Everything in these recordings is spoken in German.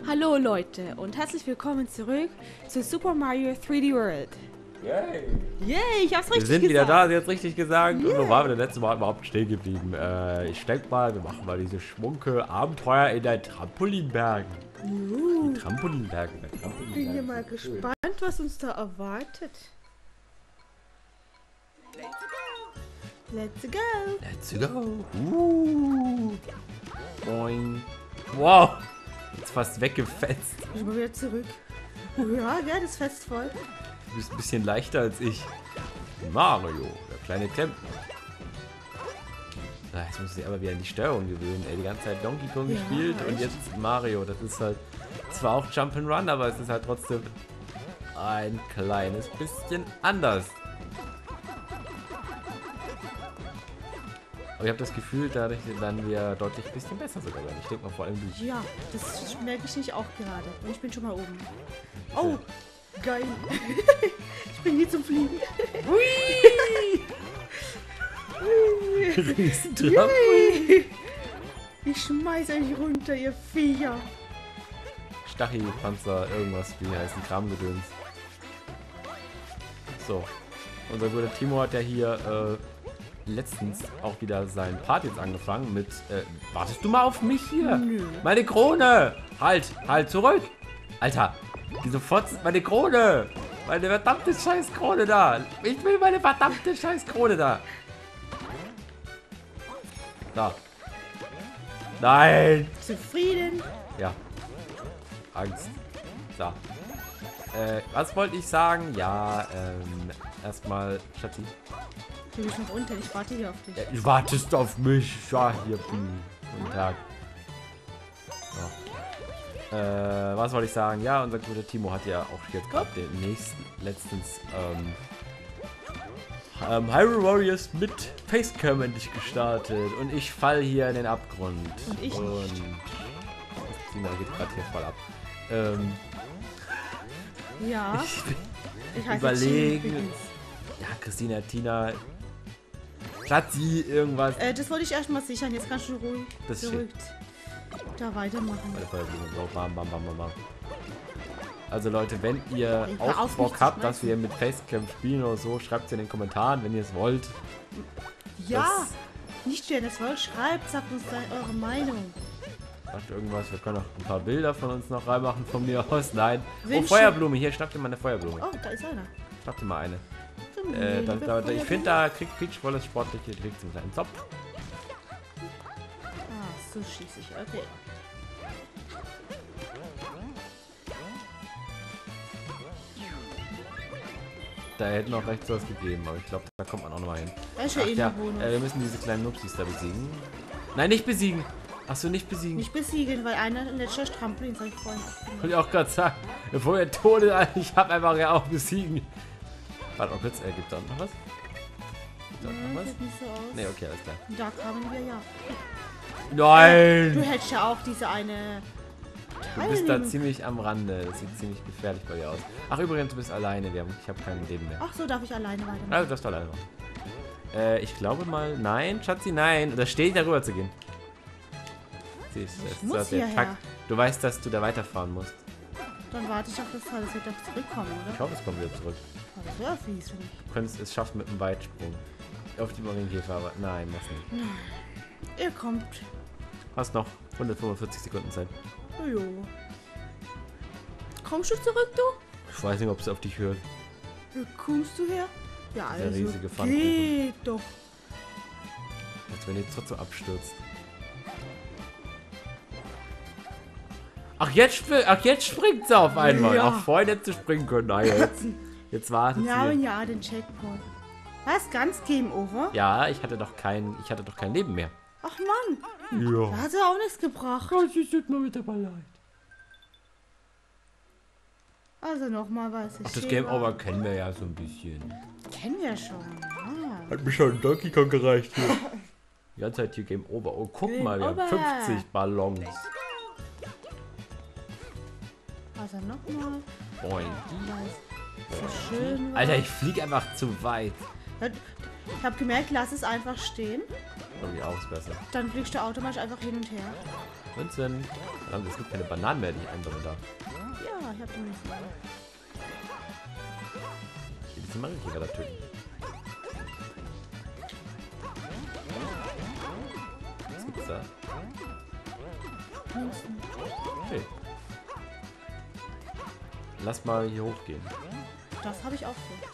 Hallo Leute und herzlich willkommen zurück zu Super Mario 3D World. Yay! Yay, ich hab's richtig gesagt. Wir sind wieder da, sie hat's richtig gesagt. Yeah. Und wo waren wir denn letztes Mal überhaupt stehen geblieben? Ich denke mal, wir machen mal diese schmunke Abenteuer in der Trampolinbergen. Die Trampolinbergen. Ich bin ja mal gespannt, was uns da erwartet. Let's go! Let's go! Boing. Wow! Jetzt fast weggefetzt. Ich bin wieder zurück. Ja, das ist fest voll. Du bist ein bisschen leichter als ich. Mario, der kleine Klempner. Jetzt muss ich aber wieder an die Steuerung gewöhnen. Ey, die ganze Zeit Donkey Kong gespielt und jetzt Mario. Das ist halt zwar auch Jump'n'Run, aber es ist halt trotzdem ein kleines bisschen anders. Aber ich habe das Gefühl, dadurch werden wir deutlich ein bisschen besser sogar werden. Ich denke mal vor allem du. Ja, das merke ich nicht auch gerade. Und ich bin schon mal oben. Oh, geil. Ich bin hier zum Fliegen. Hui! Riesentrampolin. Ich schmeiß euch runter, ihr Viecher. Stachelpanzer, irgendwas, wie heißt ein Kramgedöns. So. Unser guter Timo hat ja hier letztens auch wieder sein Part jetzt angefangen mit, wartest du mal auf mich hier? Nö. Meine Krone! Halt zurück! Alter, die sofort, meine Krone! Meine verdammte scheiß Krone da! Ich will meine verdammte scheiß Krone da! Da. Nein! Zufrieden? Ja. Angst. So. Was wollte ich sagen? Ja, erstmal, Schatzi. Du bist noch unten, ich warte hier auf dich. Ja, du wartest auf mich. Ja, hier. Guten Tag. So. Was wollte ich sagen? Ja, unser guter Timo hat ja auch jetzt gerade den letztens Hyrule Warriors mit Facecam endlich gestartet. Und ich fall hier in den Abgrund. Und ich nicht. Christina geht gerade hier voll ab. Ja. Ich überlegen. Ja, Christina, Tina. Schatzi, irgendwas. Das wollte ich erstmal sichern. Jetzt kannst du ruhig zurück da weitermachen. Bam, bam, bam, bam. Also Leute, wenn ihr auch Bock habt, dass wir mit Facecam spielen oder so, schreibt es in den Kommentaren, wenn ihr es wollt. Ja, nicht wenn ihr es wollt, schreibt, sagt uns eure Meinung. Sagt irgendwas, wir können auch ein paar Bilder von uns noch reinmachen, von mir aus. Nein. Wünsche. Oh, Feuerblume, hier, schnapp dir mal eine Feuerblume. Oh, da ist einer. Schnapp dir mal eine. Ich finde, da kriegt Peach volles sportliche, kriegt einen kleinen Zopf. Ah, so schieße ich, okay. Da hätten auch rechts was gegeben, aber ich glaube, da kommt man auch noch mal hin. Wir müssen diese kleinen Nupsis da besiegen. Nein, nicht besiegen! Achso, nicht besiegen. Nicht besiegen, weil einer in der Trampolin sein Freund. Wollte ich auch gerade sagen. Bevor er tot ist, ich habe einfach ja auch besiegen. Warte mal kurz, gibt da noch was? Gibt da noch was? Sieht nicht so aus. Ne, okay, alles klar. Da kamen wir ja. Nein! Du hättest ja auch diese eine... Du bist da ziemlich am Rande. Das sieht ziemlich gefährlich bei dir aus. Ach, übrigens, du bist alleine. Ich habe kein Leben mehr. Ach so, darf ich alleine weitermachen? Also, das ist alleine machen. Ich glaube mal... Nein, Schatzi, nein. Da steht da rüber zu gehen. Siehst du, das ist der Takt. Du weißt, dass du da weiterfahren musst. Dann warte ich auf das Teil, das wird doch zurückkommen, oder? Ich hoffe, es kommt wieder zurück. Oh, das wäre fies für mich. Du könntest es schaffen mit einem Weitsprung. Auf die Marienkäfer, aber nein, mach's nicht. Ihr kommt. Hast noch 145 Sekunden Zeit. Jo. Kommst du zurück, du? Ich weiß nicht, ob sie auf dich hört. Wo kommst du her? Ja, also der riesige Pfannkuchen. geht doch. Als wenn ihr trotzdem abstürzt. Ach, jetzt springt sie auf einmal. Ja. Ach, vorhin hätte sie springen können. Nein, jetzt wartet sie. Ja, den Checkpoint. Was? Ganz Game Over? Ja, ich hatte doch kein Leben mehr. Ach Mann. Ja. Da hat sie auch nichts gebracht. Das tut mir wieder mal leid. Also nochmal was. Ach, das Game Over kennen wir ja so ein bisschen. Kennen wir schon. Ah. Hat mir schon Donkey Kong gereicht hier. Die ganze Zeit hier Game Over. Oh, guck Game mal, wir haben Over. 50 Ballons. Also nochmal. Boing. So schön. Alter, ich fliege einfach zu weit. Ich habe gemerkt, lass es einfach stehen. Irgendwie auch ist besser. Dann fliegst du automatisch einfach hin und her. Münzen. Verdammt, es gibt keine Bananen mehr, die ich einsammeln darf. Ja, ich hab die Münzen. Ich will diese Marienkäfer da töten. Was gibt's da? Münzen. Okay. Lass mal hier hochgehen. Das habe ich auch vor.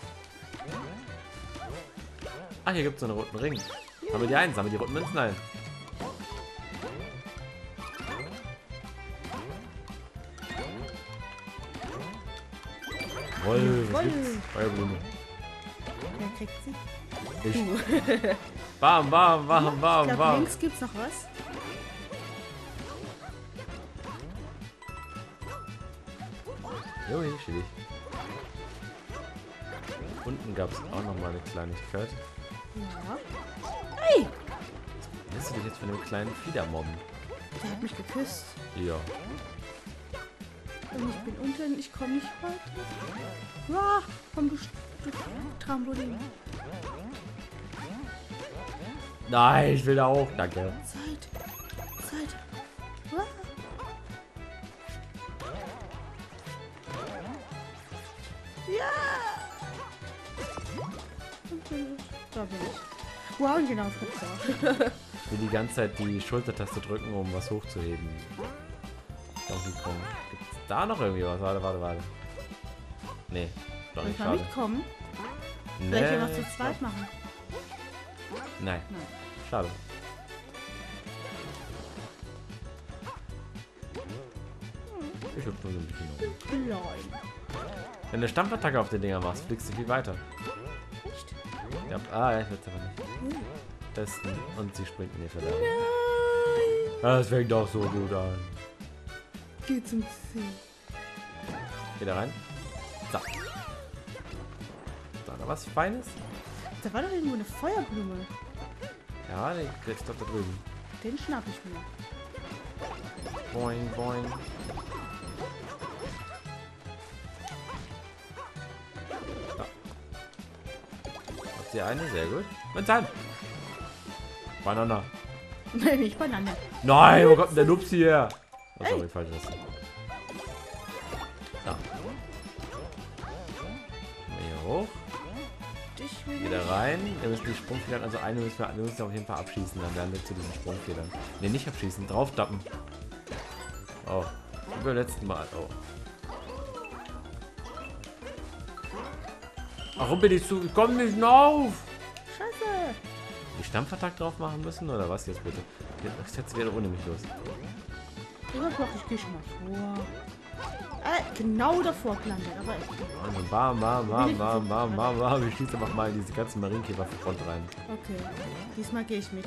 Ah, hier gibt es so einen roten Ring. Sammel die ein, sammel die roten Münzen ein. Jawohl, was gibt's? Feuerblume. Wer kriegt sie? Ich. Du. Bam, bam, bam, Ich bam, glaube, bam. links gibt's noch was. Jo, hier stehe ich. Unten gab es auch noch mal eine Kleinigkeit. Ja. Hey! Lässt du dich jetzt von dem kleinen Fieder mobben? Der hat mich geküsst. Ja. Und ich bin unten, ich komme nicht weiter. Ja, komm du Trampolin. Nein, ich will da hoch. Danke. Zeit. Ah. Ja! Da bin ich. Wow, und genau, Fritzer. Ich will die ganze Zeit die Schultertaste drücken, um was hochzuheben. Donkey Kong. Gibt's da noch irgendwie was? Warte. Nee, doch Soll nicht. ich mal Schade. mitkommen? Nee. Vielleicht wir was zu zweit machen. Nein. Nein. Schade. Ich hüpfe nur so ein bisschen rum. Klein. Wenn du Stampfattacke auf den Dinger machst, fliegst du viel weiter. Echt? Ja, ich will es aber nicht. Testen. Und sie springt in die Verderben. Nein! Das fängt doch so gut an. Geh zum Ziel. Geh da rein. So. Da was Feines? Da war doch irgendwo eine Feuerblume. Ja, der ist doch da drüben. Den schnapp ich mir. Boing, boing. Da. Habt ihr eine? Sehr gut. Und dann. Banana. Nein, nicht Banane. Nein, wo kommt denn der Nupsi her? Oh, sorry, falsch ist. Da. Hier hoch. Ich will Wieder rein. Wir müssen die Sprungfedern, also eine müssen wir auf jeden Fall abschießen. Dann werden wir zu diesen Sprungfedern. Ne, nicht abschießen, drauftappen. Oh. Wie beim letzten Mal. Oh. Warum bin ich zu. Ich komm nicht auf! Scheiße. Die Stampfattack drauf machen müssen oder was jetzt bitte? Jetzt hätte wieder ohne mich los. Ich geh schon mal vor. Genau davor gelandet, aber echt. Also bam, bam, bam, bam, bam, bam, bam. Ich schieße einfach mal in diese ganzen Marienkäferfront rein. Okay, diesmal gehe ich mit.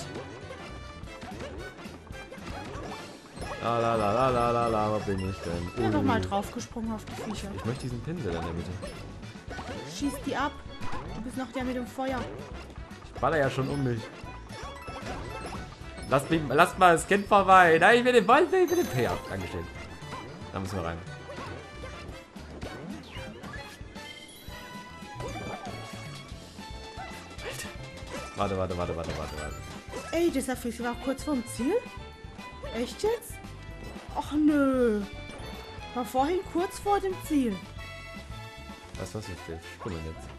La la la la la la la, wo bin ich denn? Ich bin einfach mal draufgesprungen auf die Viecher. Ich möchte diesen Pinsel in der Mitte. Schieß die ab. Du bist noch der mit dem Feuer. Ich baller ja schon um mich. Lasst mal das Kind vorbei. Nein, ich will den Ball, ich will den ja, Dankeschön. Da müssen wir rein. Warte. Ey, dieser Fisch war kurz vorm Ziel? Echt jetzt? Ach nö. War vorhin kurz vor dem Ziel. Was ist für Spummel jetzt?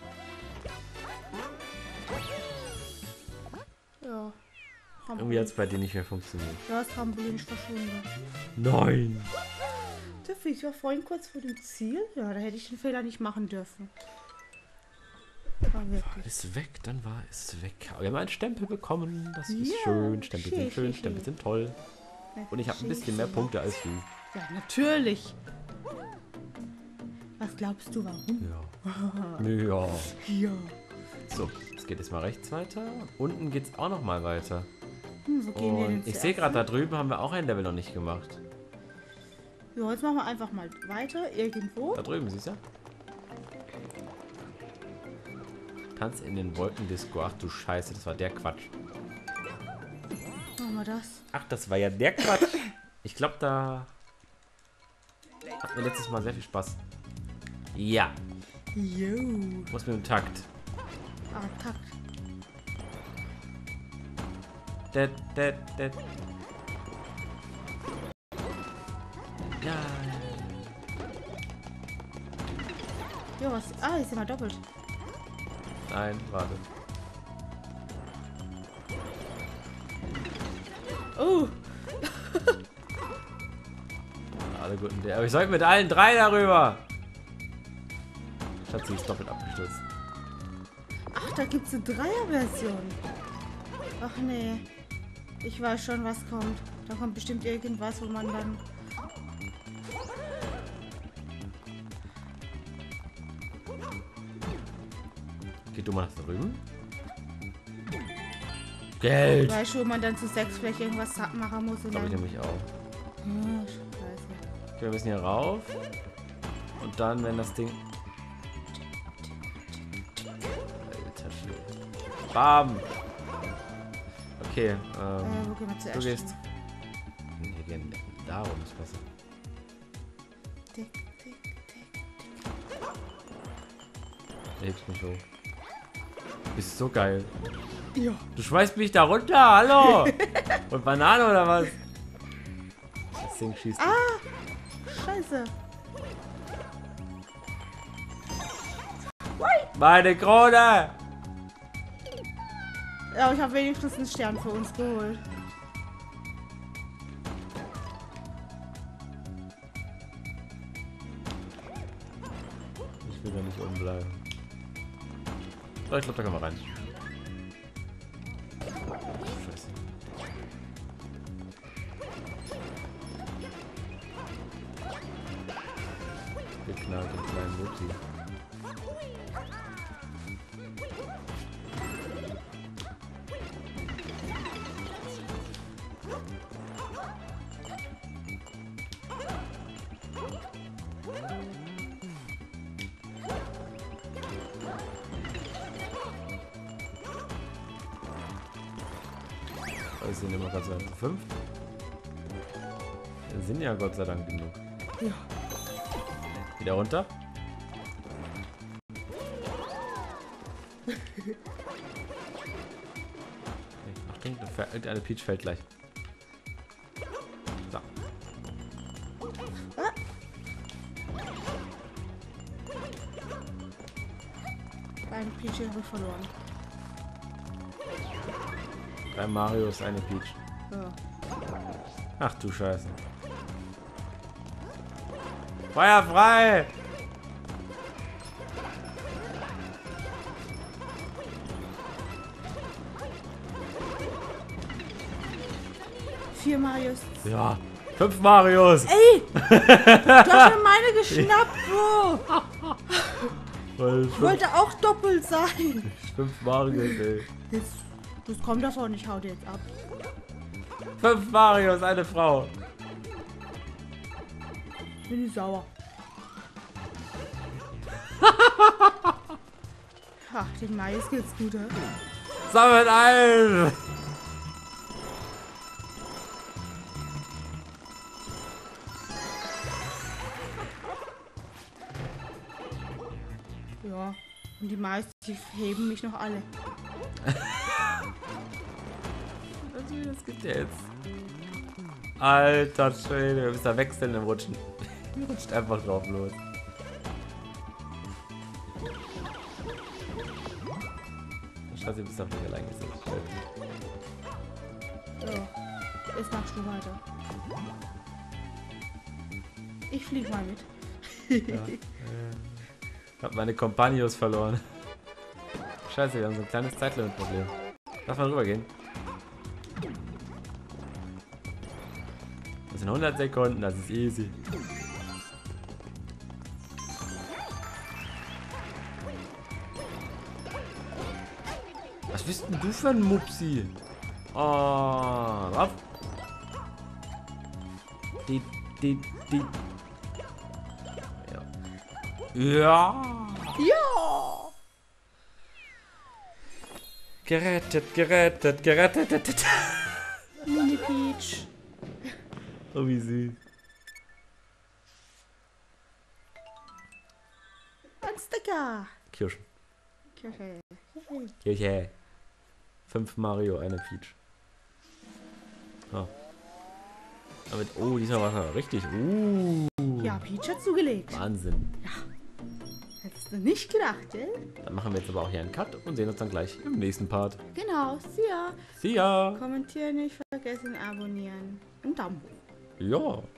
Ja. Irgendwie hat es bei dir nicht mehr funktioniert. Ja, das Trampolin ist verschwunden. Nein! Der Fisch war vorhin kurz vor dem Ziel? Ja, da hätte ich den Fehler nicht machen dürfen. War wirklich. Ist weg, dann war es weg. Aber wir haben einen Stempel bekommen. Das ist Ja, schön. Stempel sind schön, schön. Stempel sind toll. Und ich habe ein bisschen mehr Punkte als du. Ja, natürlich. Was glaubst du, warum? Ja. Ja. Ja. So, es geht jetzt mal rechts weiter. Unten geht es auch noch mal weiter. Wo gehen wir denn Und ich zuerst sehe gerade, da hin? drüben haben wir auch ein Level noch nicht gemacht. Ja, jetzt machen wir einfach mal weiter. Irgendwo. Da drüben, siehst du? Tanz in den Wolkendisco. Ach du Scheiße, das war der Quatsch. Machen wir das. Ach, das war ja der Quatsch. Ich glaube, da hatten wir letztes Mal sehr viel Spaß. Ja, Jo. muss mit dem Takt. Ah, Takt. Ja. Jo, was? Ah, ist immer doppelt. Nein, warte. Oh. Alle guten Dinge. Aber ich sollte mit allen drei darüber. Schatzi ist doppelt abgestürzt. Ach, da gibt's eine Dreier-Version. Ach nee. Ich weiß schon, was kommt. Da kommt bestimmt irgendwas, wo man dann... Geht du mal nach drüben? Geld! Weißt du, wo man dann zu 6 vielleicht irgendwas machen muss und Glaube ich dann... nämlich auch. Oh, scheiße. Okay, wir müssen hier rauf. Und dann, wenn das Ding... Alter Schwede. Bam! Okay, Wo gehen wir zuerst? du gehst... Wir gehen darum, ist besser. Tick, tick, tick. Hebst mich hoch. Bist so geil. Ja. Du schmeißt mich da runter, hallo! Und Banane oder was? Das Ding schießt. Scheiße. Meine Krone! Ja, ich habe wenigstens einen Stern für uns geholt. Ich will da nicht oben bleiben. So, ich glaube, da können wir rein. Scheiße. Geknallt den kleinen Wupsi. Das sind immer Gott sei Dank 5. Wir sind ja Gott sei Dank genug. Ja. Wieder runter. Okay, Achtung, eine Peach fällt gleich. So. Ein Peach habe ich verloren. 3 Marios, eine Peach. Ja. Ach du Scheiße. Feuer frei! Vier Marios. Ja, 5 Marios! Ey! Du hast mir meine geschnappt, Bro! Ich wollte auch doppelt sein. 5 Marios, ey. Jetzt, das kommt davon, ich hau dir jetzt ab. 5 Marios, eine Frau. Bin ich sauer. Ach, den Mais geht's gut, hä? Sammelt ein! Ja, und die Mais, die heben mich noch alle. Das gibt ja jetzt. Alter Schwede, wir müssen da wechseln im Rutschen. Rutscht einfach drauf los. Scheiße, du bist doch nicht allein gesetzt. So, jetzt machst du weiter. Ich flieg mal mit. Ja, hab meine Companions verloren. Scheiße, wir haben so ein kleines Zeitlimit-Problem. Lass mal rübergehen. Das sind 100 Sekunden, das ist easy. Was bist denn du für ein Mupsi? Oh, rauf. Die. Ja. Ja! Gerettet. Mini Peach. Oh, wie süß. Ein Sticker. Ah. Damit, oh, diesmal war es richtig. Ja, Peach hat zugelegt. Wahnsinn. Ja. Hättest du nicht gedacht, gell? Dann machen wir jetzt aber auch hier einen Cut und sehen uns dann gleich im nächsten Part. Genau, see ya. See ya. Kommentieren nicht vergessen, abonnieren. Und Daumen hoch. Ja.